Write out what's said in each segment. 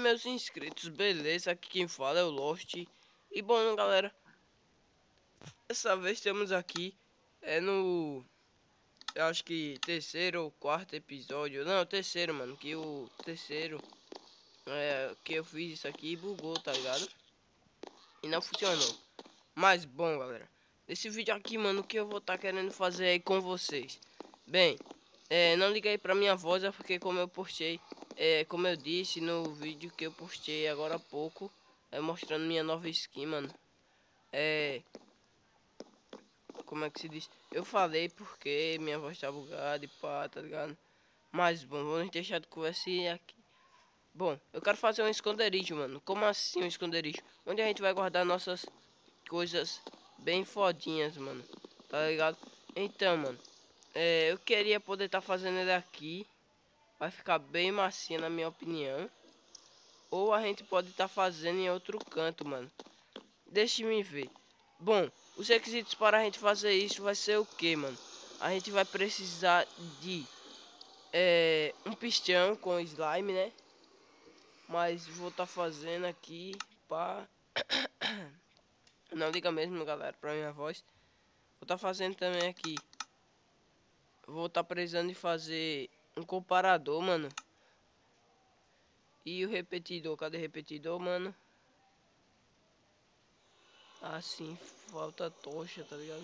meus inscritos, beleza? Aqui quem fala é o Lost. E bom, galera, dessa vez estamos aqui eu acho que terceiro ou quarto episódio. Não, terceiro, mano, que o terceiro que eu fiz isso aqui bugou, tá ligado? E não funcionou. Mas bom, galera, esse vídeo aqui, mano, o que eu vou estar querendo fazer aí com vocês. Bem, não liguei pra minha voz, é porque como eu postei, como eu disse no vídeo que eu postei agora há pouco, mostrando minha nova skin, mano. Como é que se diz? Eu falei porque minha voz tá bugada e pá, tá ligado? Mas bom, vamos deixar de conversa aqui. Bom, eu quero fazer um esconderijo, mano. Como assim um esconderijo? Onde a gente vai guardar nossas coisas bem fodinhas, mano. Tá ligado? Então, mano, eu queria poder estar fazendo ele aqui. Vai ficar bem massinha, na minha opinião. Ou a gente pode estar fazendo em outro canto, mano. Deixe-me ver. Bom, os requisitos para a gente fazer isso vai ser o que, mano? A gente vai precisar de um pistão com slime, né? Mas vou estar fazendo aqui pá. Não liga mesmo, galera, pra minha voz. Vou estar fazendo também aqui. Vou estar precisando de fazer um comparador, mano. E o repetidor. Cadê o repetidor, mano? Assim, falta tocha, tá ligado?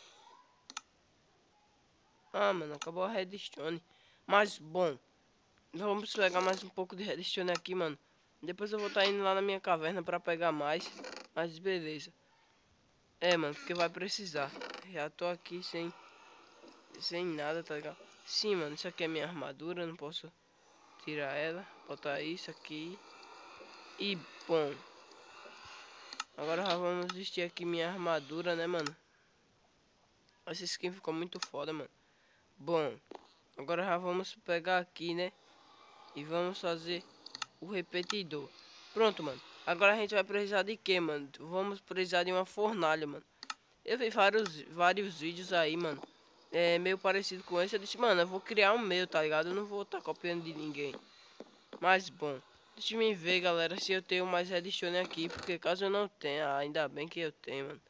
Ah, mano, acabou a redstone. Mas, bom, vamos pegar mais um pouco de redstone aqui, mano. Depois eu vou estar indo lá na minha caverna pra pegar mais. Mas beleza. Mano, porque vai precisar. Já tô aqui sem nada, tá ligado? Sim, mano, isso aqui é minha armadura. Não posso tirar ela. Botar isso aqui. E, bom, agora já vamos vestir aqui minha armadura, né, mano? Essa skin ficou muito foda, mano. Bom, agora já vamos pegar aqui, né? E vamos fazer o repetidor. Pronto, mano. Agora a gente vai precisar de quê, mano? Vamos precisar de uma fornalha, mano. Eu vi vários vídeos aí, mano. Meio parecido com esse. Eu disse, mano, eu vou criar um meu, tá ligado? Eu não vou estar copiando de ninguém. Mas, bom. Deixa eu ver, galera, se eu tenho mais redstone aqui. Porque caso eu não tenha, ainda bem que eu tenho, mano.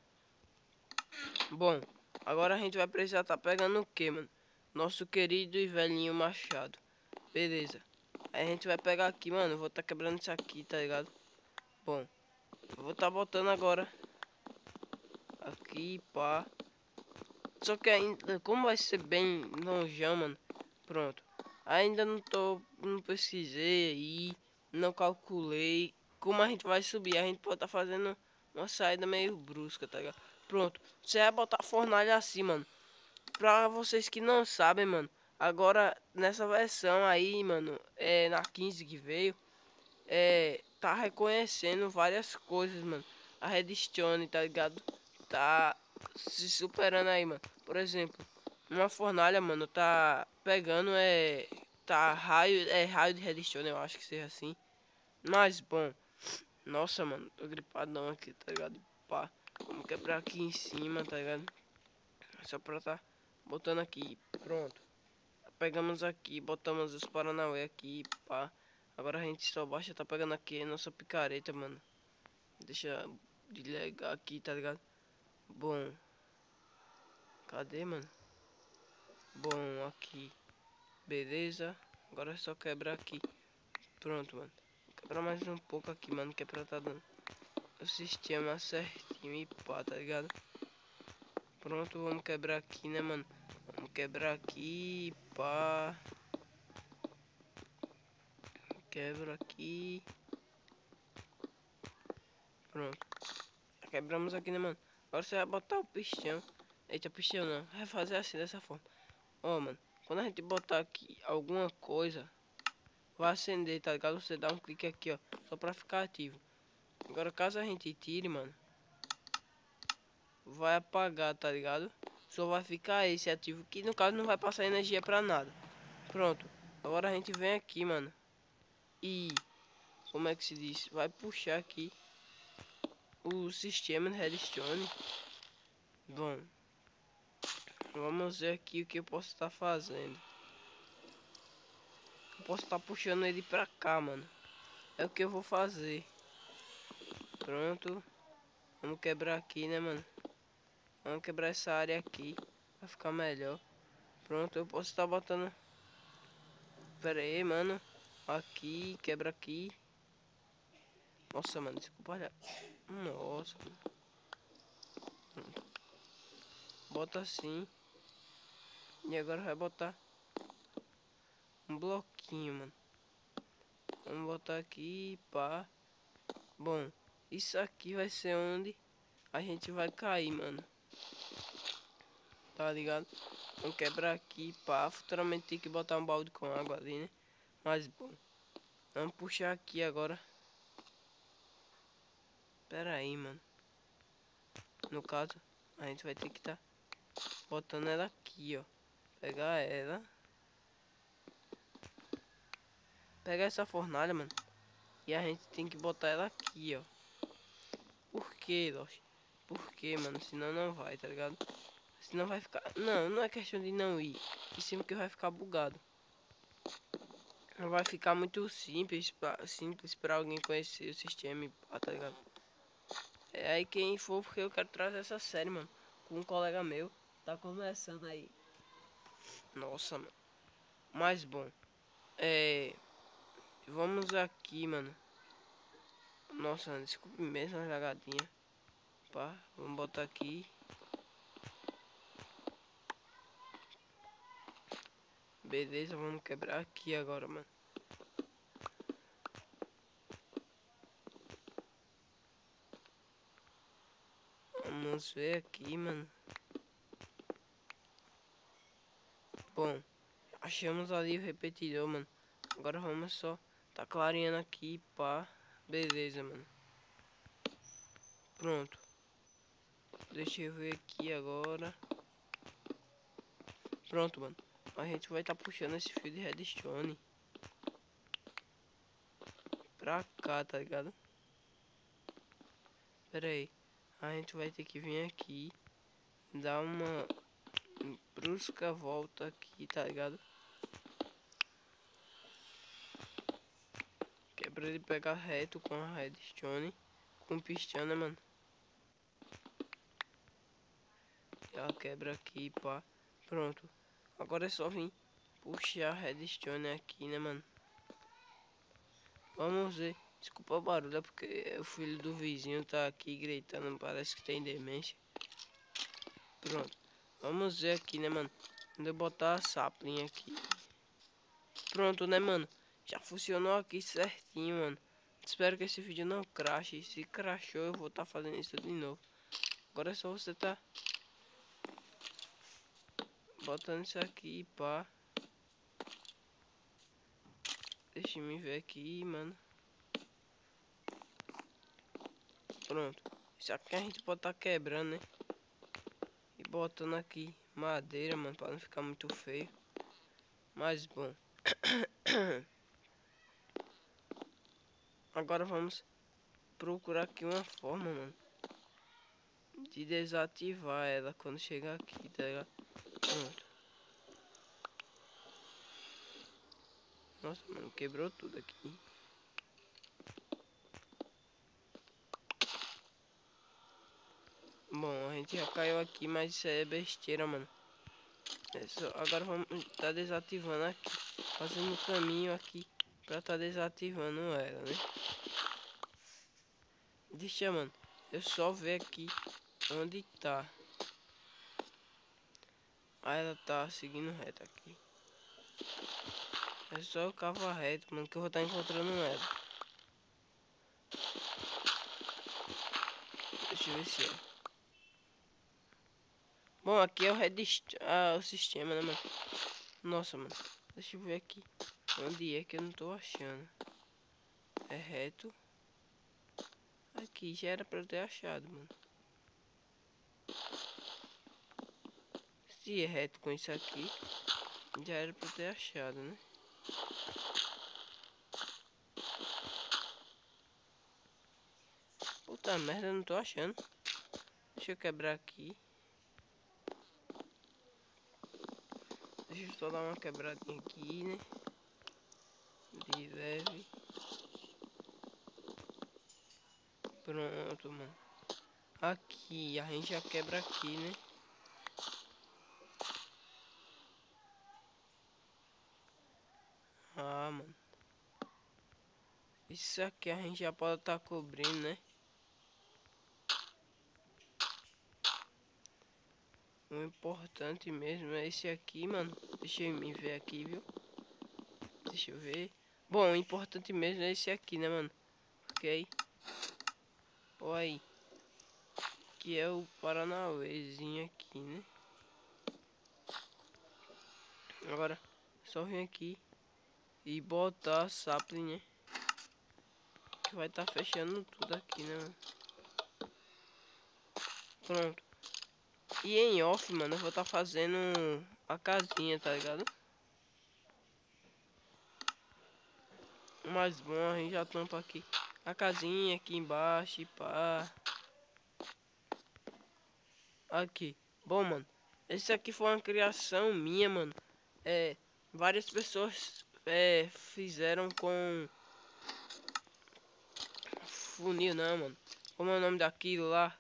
Bom, agora a gente vai precisar estar pegando o que, mano? Nosso querido e velhinho machado. Beleza. Aí a gente vai pegar aqui, mano. Vou estar quebrando isso aqui, tá ligado? Bom, eu vou estar botando agora aqui, pá. Só que ainda, como vai ser bem longeão, mano. Pronto. Ainda não pesquisei aí, não calculei como a gente vai subir. A gente pode estar fazendo uma saída meio brusca, tá ligado? Pronto. Você vai botar a fornalha assim, mano. Pra vocês que não sabem, mano. Agora, nessa versão aí, mano, na 15 que veio, tá reconhecendo várias coisas, mano. A Redstone, tá ligado? Tá se superando aí, mano. Por exemplo, uma fornalha, mano, tá pegando, tá raio de Redstone, eu acho que seja assim. Mas, bom, nossa, mano, tô gripadão aqui, tá ligado? Pá, vamos quebrar aqui em cima, tá ligado? Só pra tá botando aqui, pronto. Pegamos aqui, botamos os Paranauê aqui, pá. Agora a gente só baixa, tá pegando aqui a nossa picareta, mano. Deixa de ligar aqui, tá ligado? Bom, cadê, mano? Bom, aqui. Beleza. Agora é só quebrar aqui. Pronto, mano. Quebrar mais um pouco aqui, mano, que é pra tá dando o sistema certinho e pá, tá ligado? Pronto, vamos quebrar aqui, né, mano? Vamos quebrar aqui, pá. Quebra aqui. Pronto. Quebramos aqui, né, mano? Agora você vai botar o pistão. Eita, pistão não. Vai fazer assim, dessa forma. Ó, mano. Quando a gente botar aqui alguma coisa, vai acender, tá ligado? Você dá um clique aqui, ó. Só pra ficar ativo. Agora, caso a gente tire, mano, vai apagar, tá ligado? Só vai ficar esse ativo. Que no caso não vai passar energia pra nada. Pronto. Agora a gente vem aqui, mano. E... como é que se diz? Vai puxar aqui o sistema de redstone. Bom, vamos ver aqui o que eu posso estar fazendo. Eu posso estar puxando ele pra cá, mano. É o que eu vou fazer. Pronto. Vamos quebrar aqui, né, mano? Vamos quebrar essa área aqui. Vai ficar melhor. Pronto, eu posso estar botando... Pera aí, mano. Aqui, quebra aqui. Nossa, mano, desculpa. Olha. Nossa, mano. Bota assim. E agora vai botar um bloquinho, mano. Vamos botar aqui, pá. Bom, isso aqui vai ser onde a gente vai cair, mano. Tá ligado? Vamos quebrar aqui, pá. Futuramente tem que botar um balde com água ali, né? Mas, bom. Vamos puxar aqui agora. Pera aí, mano. No caso, a gente vai ter que tá botando ela aqui, ó. Pegar ela. Pegar essa fornalha, mano. E a gente tem que botar ela aqui, ó. Por quê, Lost? Por quê, mano? Senão não vai, tá ligado? Senão vai ficar... Não, não é questão de não ir. Em cima que vai ficar bugado. Não vai ficar muito simples pra alguém conhecer o sistema, tá ligado? É aí quem for, porque eu quero trazer essa série, mano. Com um colega meu. Tá começando aí. Nossa, mano. Mas bom. Vamos aqui, mano. Nossa, desculpe mesmo a jogadinha. Pá, vamos botar aqui. Beleza, vamos quebrar aqui agora, mano. Vamos ver aqui, mano. Bom, achamos ali o repetidor, mano. Agora vamos só tá clareando aqui, pá. Beleza, mano. Pronto. Deixa eu ver aqui agora. Pronto, mano. A gente vai tá puxando esse fio de redstone pra cá, tá ligado? Pera aí. A gente vai ter que vir aqui. Dar uma brusca volta aqui, tá ligado? Que é pra ele pegar reto com a redstone. Com pistão, né, mano? Ela quebra aqui, pá. Pronto. Agora é só vir puxar a redstone aqui, né, mano? Vamos ver. Desculpa o barulho, é porque o filho do vizinho tá aqui gritando. Parece que tem demência. Pronto. Vamos ver aqui, né, mano? Quando eu botar a sapling aqui. Pronto, né, mano? Já funcionou aqui certinho, mano. Espero que esse vídeo não crache. Se crashou, eu vou estar fazendo isso de novo. Agora é só você tá botando isso aqui, pá. Deixa eu me ver aqui, mano. Pronto. Isso aqui a gente pode tá quebrando, né? E botando aqui madeira, mano, pra não ficar muito feio. Mas bom. Agora vamos procurar aqui uma forma, mano, de desativar ela quando chegar aqui, tá ligado? Pronto. Nossa, mano, quebrou tudo aqui. Bom, a gente já caiu aqui, mas isso é besteira, mano. Agora vamos tá desativando aqui. Fazendo um caminho aqui pra tá desativando ela, né? Deixa, mano. Eu só ver aqui onde tá. Ah, ela tá seguindo reto aqui. É só eu cavar reto, mano, que eu vou estar encontrando ela. Deixa eu ver se é. Bom, aqui é o sistema, né, mano? Nossa, mano. Deixa eu ver aqui. Onde é que eu não tô achando? É reto. Aqui já era pra eu ter achado, mano. Se é reto com isso aqui, já era pra eu ter achado, né? Puta merda, eu não tô achando. Deixa eu quebrar aqui. Deixa eu só dar uma quebradinha aqui, né? De leve. Pronto, mano. Aqui, a gente já quebra aqui, né? Ah, mano. Isso aqui a gente já pode estar cobrindo, né? O importante mesmo é esse aqui, mano. Deixa eu me ver aqui, viu? Deixa eu ver. Bom, o importante mesmo é esse aqui, né, mano? Ok. Olha aí. Que é o Paranauêzinho aqui, né? Agora, só vir aqui e botar sapling, né? Que vai estar fechando tudo aqui, né, mano? Pronto. E em off, mano, eu vou estar fazendo a casinha, tá ligado? Mais bom, a gente já tampa aqui a casinha aqui embaixo e pá. Aqui. Bom, mano, esse aqui foi uma criação minha, mano. Várias pessoas fizeram com funil, não, mano. Como é o nome daquilo lá?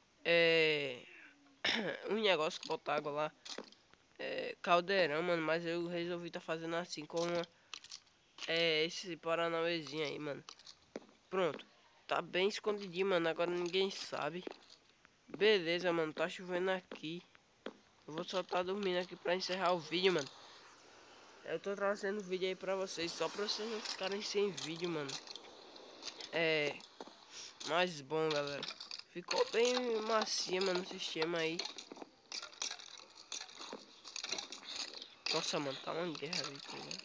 Um negócio que bota água lá. Caldeirão, mano, mas eu resolvi tá fazendo assim com esse paranauêzinho aí, mano. Pronto. Tá bem escondidinho, mano. Agora ninguém sabe. Beleza, mano. Tá chovendo aqui. Eu vou só tá dormindo aqui pra encerrar o vídeo, mano. Eu tô trazendo vídeo aí pra vocês. Só pra vocês não ficarem sem vídeo, mano. Mais bom, galera. Ficou bem macia, mano, o sistema aí. Nossa, mano. Tá uma guerra ali, tá ligado?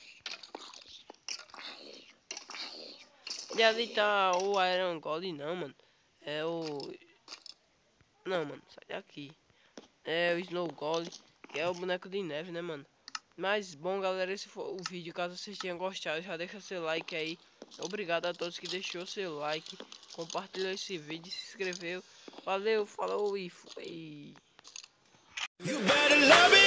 E ali tá o Iron Golem, não, mano. É o... Não, mano. Sai daqui. É o Snow Golem, que é o boneco de neve, né, mano? Mas bom, galera, esse foi o vídeo. Caso vocês tenham gostado, já deixa seu like aí. Obrigado a todos que deixou seu like, compartilhou esse vídeo, se inscreveu. Valeu, falou e foi.